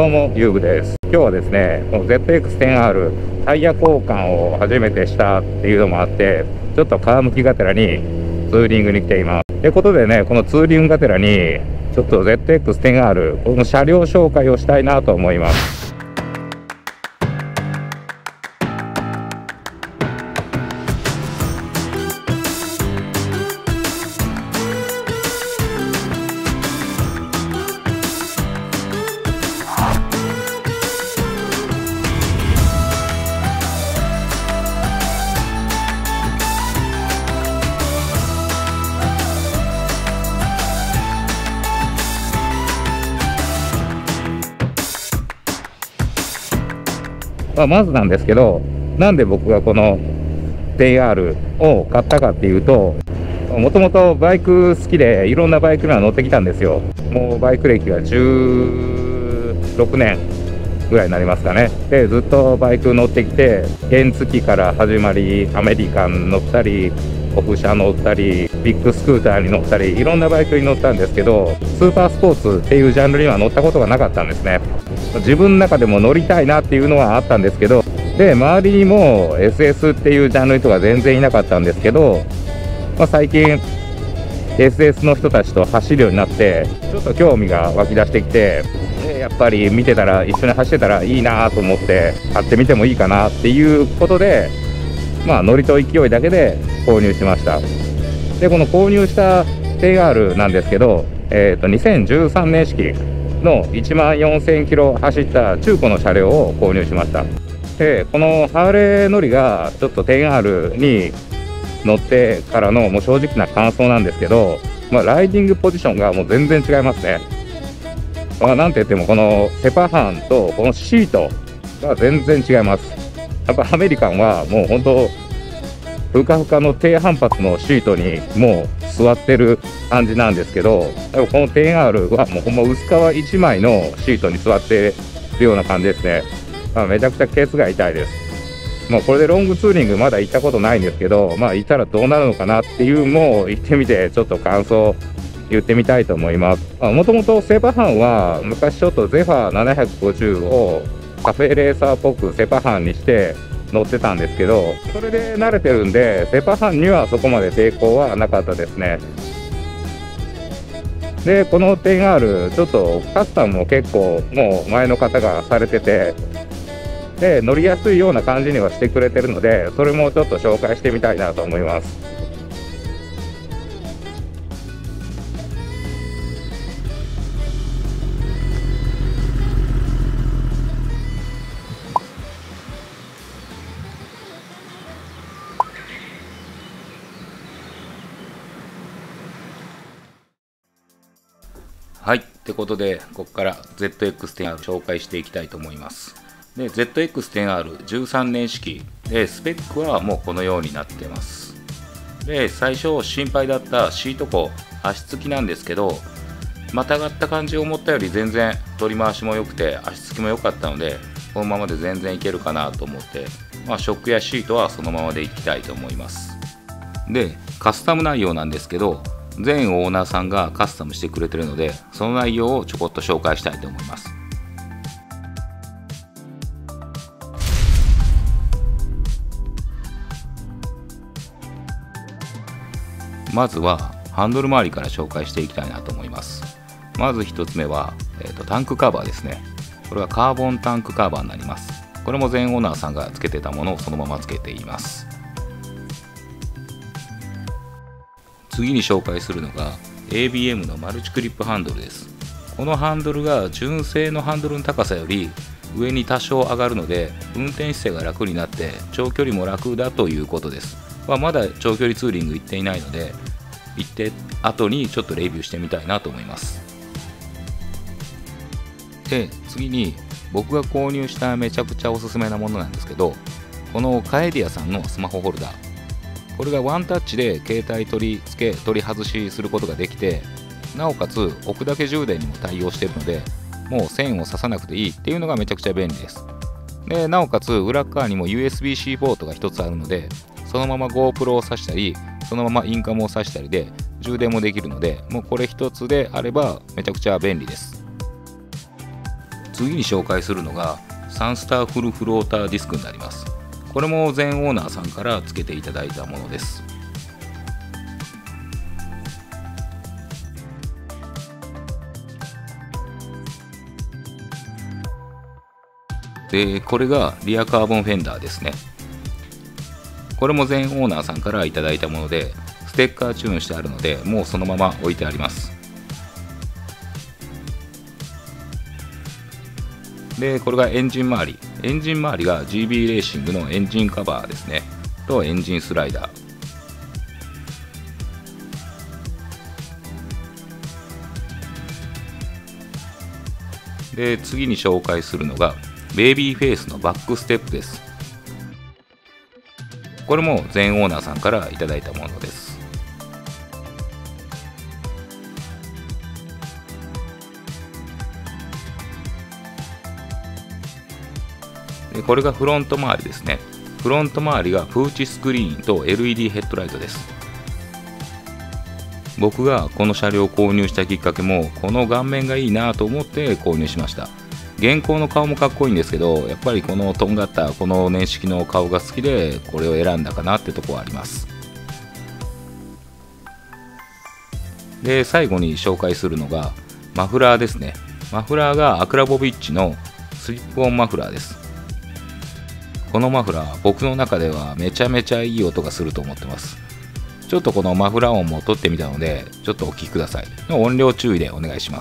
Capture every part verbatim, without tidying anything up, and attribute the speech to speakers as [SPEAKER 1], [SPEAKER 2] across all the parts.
[SPEAKER 1] どうも、ゆうぶです。今日はですね、この ゼットエックステンアール タイヤ交換を初めてしたっていうのもあって、ちょっと川向きがてらにツーリングに来ています。ということでね、このツーリングがてらに、ちょっと ゼットエックステンアール、この車両紹介をしたいなと思います。まあ、まずなんですけど、なんで僕がこの ティーアール を買ったかっていうと、もともとバイク好きでいろんなバイクには乗ってきたんですよ。もうバイク歴がじゅうろくねんぐらいになりますかね。で、ずっとバイク乗ってきて、原付から始まり、アメリカン乗ったり、オフ車乗ったり、ビッグスクーターに乗ったり、いろんなバイクに乗ったんですけど、スーパースポーツっていうジャンルには乗ったことがなかったんですね。自分の中でも乗りたいなっていうのはあったんですけど、で、周りにも エスエス っていうジャンルの人が全然いなかったんですけど、まあ、最近 エスエス の人たちと走るようになって、ちょっと興味が湧き出してきて、でやっぱり見てたら、一緒に走ってたらいいなと思って、買ってみてもいいかなっていうことで、まあ、ノリと勢いだけで購入しました。で、この購入した ティーアール なんですけど、えーと、にせんじゅうさんねん式のいちまんよんせんキロ走った中古の車両を購入しました。で、このハーレー乗りがちょっと ティーアール に乗ってからのもう正直な感想なんですけど、まあ、ライディングポジションがもう全然違いますね。まあ、なんて言ってもこのセパハンとこのシートが全然違います。やっぱアメリカンはもう本当ふかふかの低反発のシートにもう座ってる感じなんですけど、この ティーアール はもうほんま薄皮いちまいのシートに座ってるような感じですね。まあ、めちゃくちゃケツが痛いです。もうこれでロングツーリングまだ行ったことないんですけど、まあ行ったらどうなるのかなっていうのを行ってみてちょっと感想言ってみたいと思います。もともとセパハンは昔ちょっとゼファーななひゃくごじゅうをカフェレーサーっぽくセパハンにして乗ってたんですけど、それで慣れてるんでセパハンにはそこまで抵抗はなかったですね。で、この ティーアール ちょっとカスタムも結構もう前の方がされてて、で乗りやすいような感じにはしてくれてるので、それもちょっと紹介してみたいなと思います。はい、ってことでここから ゼットエックステンアール 紹介していきたいと思います。で ゼットエックステンアールじゅうさんねん式でスペックはもうこのようになってます。で、最初心配だったシート高足つきなんですけど、またがった感じを思ったより全然取り回しも良くて足つきも良かったので、このままで全然いけるかなと思って、まあ、ショックやシートはそのままでいきたいと思います。で、カスタム内容なんですけど、全オーナーさんがカスタムしてくれてるので、その内容をちょこっと紹介したいと思います。まずはハンドル周りから紹介していきたいなと思います。まずひとつめは、えーと、タンクカバーですね。これはカーボンタンクカバーになります。これも全オーナーさんがつけてたものをそのままつけています。次に紹介するのが エービーエム のマルチクリップハンドルです。このハンドルが純正のハンドルの高さより上に多少上がるので、運転姿勢が楽になって長距離も楽だということです。まあ、まだ長距離ツーリング行っていないので、行って後にちょっとレビューしてみたいなと思います。で、次に僕が購入しためちゃくちゃおすすめなものなんですけど、このカエディアさんのスマホホルダー、これがワンタッチで携帯取り付け取り外しすることができて、なおかつ置くだけ充電にも対応しているので、もう線を刺さなくていいっていうのがめちゃくちゃ便利です。で、なおかつ裏側にも ユーエスビーシー ポートがひとつあるので、そのまま GoPro を挿したり、そのままインカムを挿したりで充電もできるので、もうこれひとつであればめちゃくちゃ便利です。 次に紹介するのがサンスターフルフローターディスクになります。これも前オーナーさんから付けていただいたものです。で、これがリアカーボンフェンダーですね。これも前オーナーさんからいただいたもので、ステッカーチューンしてあるので、もうそのまま置いてあります。で、これがエンジン周り。エンジン周りが ジービー レーシングのエンジンカバーですね。とエンジンスライダー。で、次に紹介するのがベイビーフェイスのバックステップです。これも前オーナーさんからいただいたものです。で、これがフロント周りですね。フロント周りがプーチスクリーンと エルイーディー ヘッドライトです。僕がこの車両を購入したきっかけも、この顔面がいいなと思って購入しました。現行の顔もかっこいいんですけど、やっぱりこのとんがったこの年式の顔が好きでこれを選んだかなってとこはあります。で、最後に紹介するのがマフラーですね。マフラーがアクラボビッチのスリップオンマフラーです。このマフラー、僕の中ではめちゃめちゃいい音がすると思ってます。ちょっとこのマフラー音も取ってみたので、ちょっとお聞きください。音量注意でお願いします。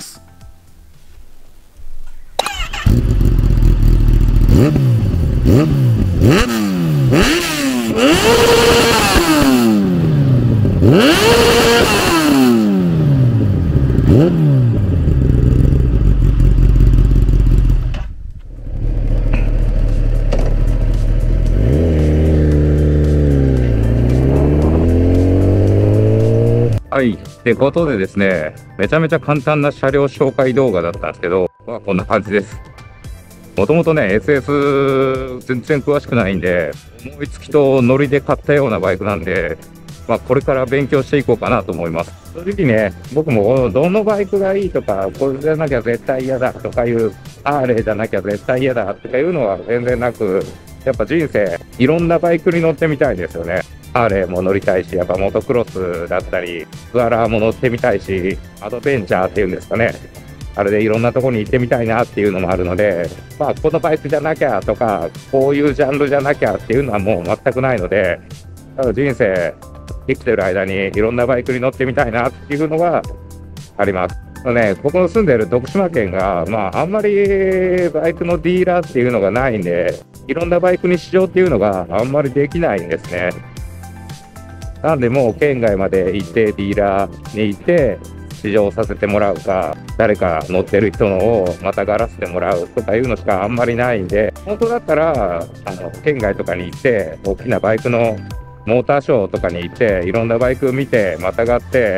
[SPEAKER 1] はい。ってことでですね、めちゃめちゃ簡単な車両紹介動画だったんですけど、まあ、こんな感じです。もともとね、エスエス 全然詳しくないんで、思いつきとノリで買ったようなバイクなんで、まあ、これから勉強していこうかなと思います。正直ね、僕もどのバイクがいいとか、これじゃなきゃ絶対嫌だとかいう、ハーレーじゃなきゃ絶対嫌だとかいうのは全然なく、やっぱ人生、いろんなバイクに乗ってみたいですよね。ハーレーも乗りたいし、やっぱモトクロスだったり、ツアラーも乗ってみたいし、アドベンチャーっていうんですかね。あれでいろんなとこに行ってみたいなっていうのもあるので、まあ、このバイクじゃなきゃとか、こういうジャンルじゃなきゃっていうのはもう全くないので、人生生きてる間にいろんなバイクに乗ってみたいなっていうのがあります。ね、ここの住んでる徳島県が、まあ、あんまりバイクのディーラーっていうのがないんで、いろんなバイクに試乗っていうのがあんまりできないんですね。なんでもう県外まで行ってディーラーに行って試乗させてもらうか、誰か乗ってる人のをまたがらせてもらうとかいうのしかあんまりないんで、本当だったらあの県外とかに行って大きなバイクのモーターショーとかに行っていろんなバイク見てまたがって、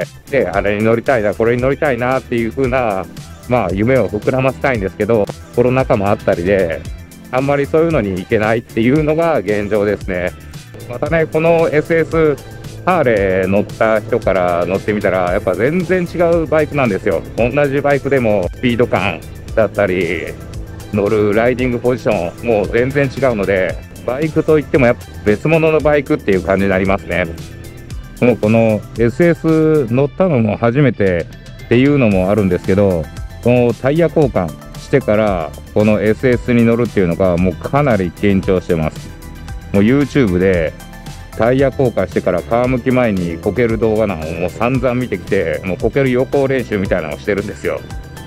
[SPEAKER 1] であれに乗りたいなこれに乗りたいなっていう風なまあ夢を膨らませたいんですけど、コロナ禍もあったりであんまりそういうのに行けないっていうのが現状ですね。またね、この エスエスハーレー乗った人から乗ってみたらやっぱ全然違うバイクなんですよ。同じバイクでもスピード感だったり乗るライディングポジションもう全然違うので、バイクといってもやっぱ別物のバイクっていう感じになりますね。もうこの エスエス 乗ったのも初めてっていうのもあるんですけど、このタイヤ交換してからこの エスエス に乗るっていうのがもうかなり緊張してます。もう YouTube でタイヤ交換してから皮むき前にこける動画なんをもう散々見てきて、もうこける予行練習みたいなのをしてるんですよ。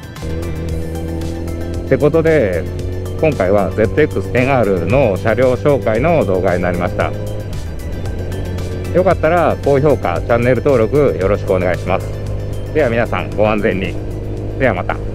[SPEAKER 1] ってことで今回は ゼットエックステンアール の車両紹介の動画になりました。よかったら高評価、チャンネル登録よろしくお願いします。では皆さんご安全に。ではまた。